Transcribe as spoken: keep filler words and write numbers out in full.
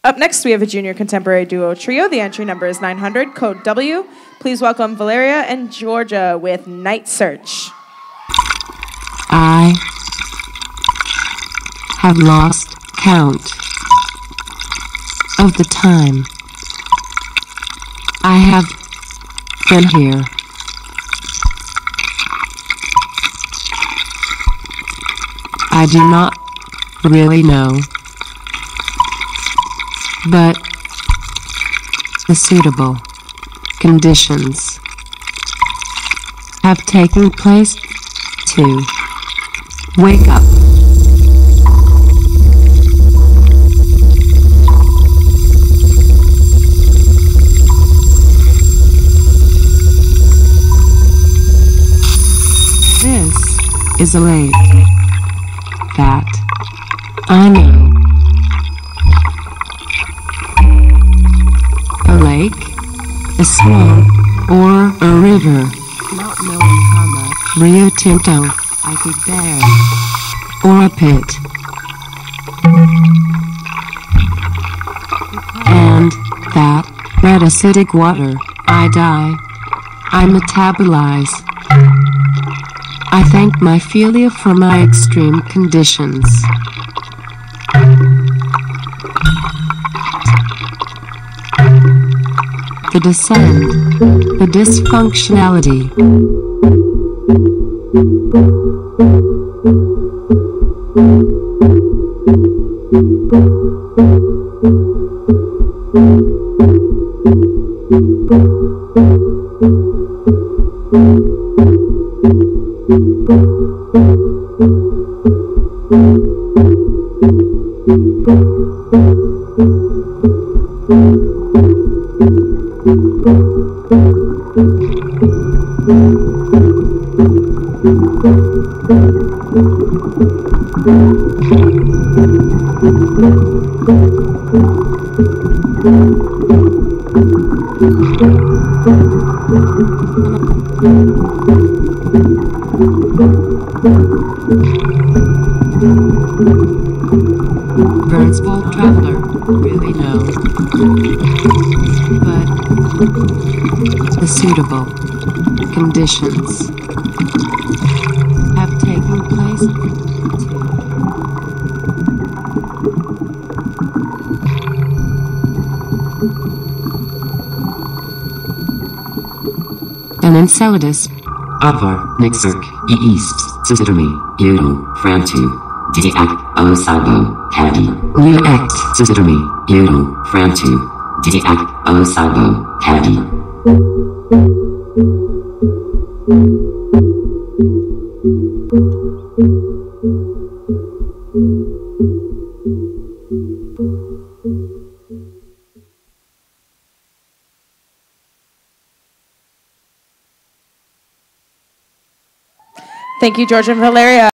Up next, we have a junior contemporary duo trio. The entry number is nine hundred, code W. Please welcome Valeria and Georgia with Night Search. I have lost count of the time I have been here. I do not really know, but the suitable conditions have taken place to wake up. This is a lake that I know. A lake, a swamp, or a river. Not knowing how much Rio Tinto I could bear, or a pit. And that red acidic water, I die, I metabolize. I thank my philia for my extreme conditions. The descent, the dysfunctionality. Burnsville traveler, really no, but the suitable conditions have taken place and Enceladus Avar, Nixerk, East, Sisterme, Euro, Frantu, Diak, Osabo, Caddy, New X, Sisterme, Euro, Frantu, Diak, Osabo, Caddy. Thank you, Georgia and Valeria.